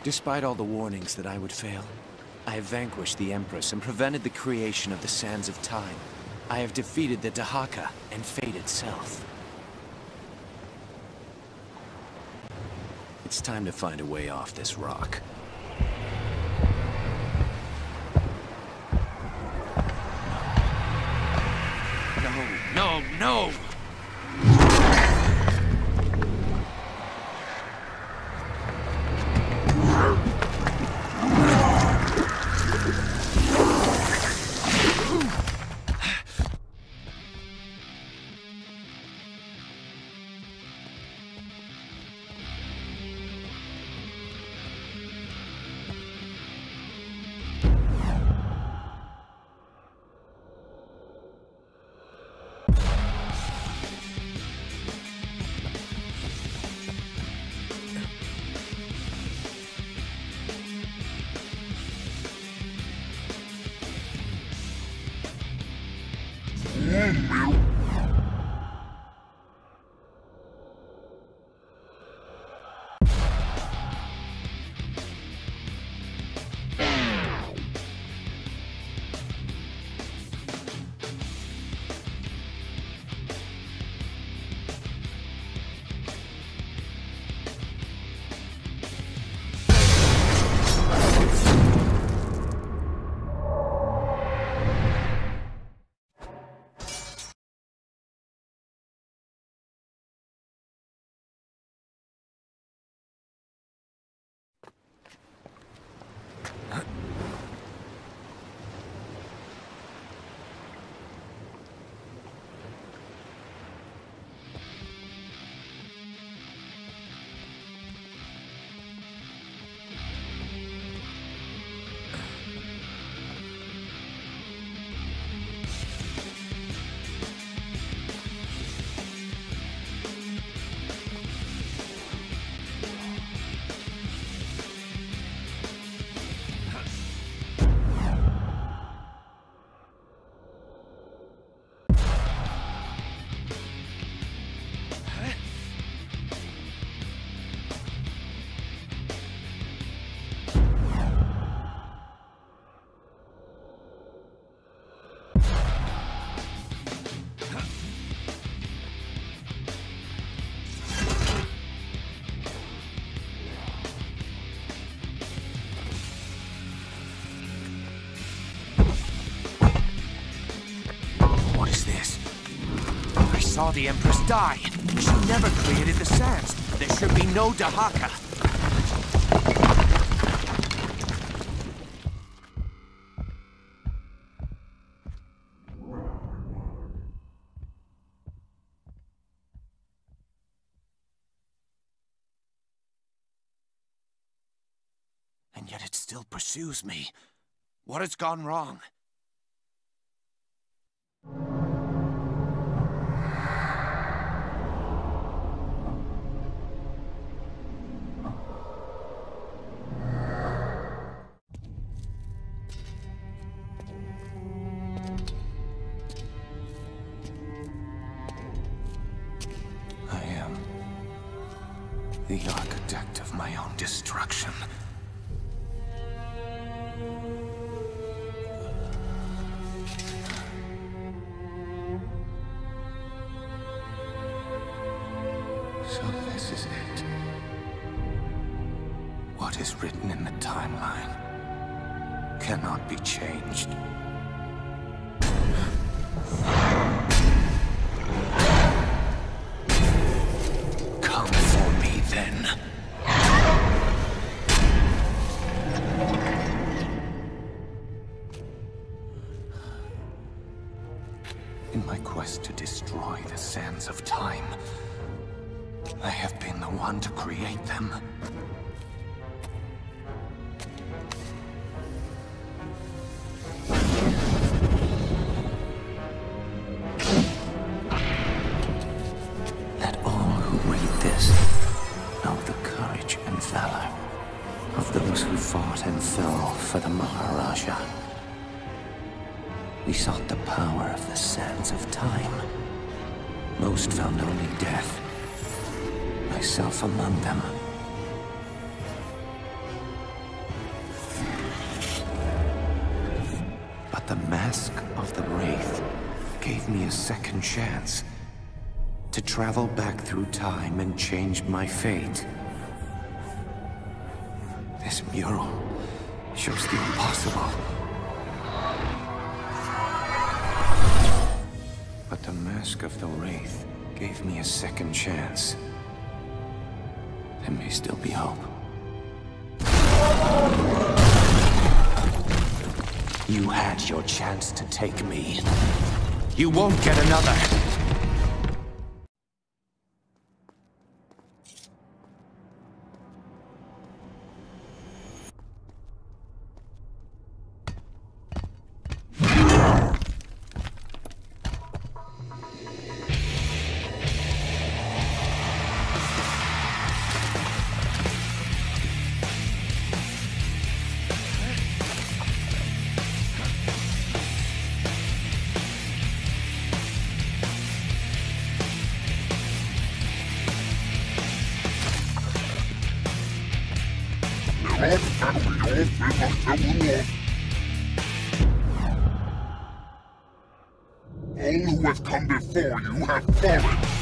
Despite all the warnings that I would fail, I have vanquished the Empress and prevented the creation of the Sands of Time. I have defeated the Dahaka and fate itself. It's time to find a way off this rock. No, no, no! Saw the Empress die. She never created the sands. There should be no Dahaka. And yet it still pursues me. What has gone wrong? The architect of my own destruction. So this is it. What is written in the timeline cannot be changed. Then. In my quest to destroy the sands of time, I have been the one to create them. Let all who read this know the courage and valor of those who fought and fell for the Maharaja. We sought the power of the sands of time. Most found only death, myself among them. me a second chance to travel back through time and change my fate. This mural shows the impossible. But the Mask of the Wraith gave me a second chance. There may still be hope. You had your chance to take me. You won't get another! All who have come before you have fallen.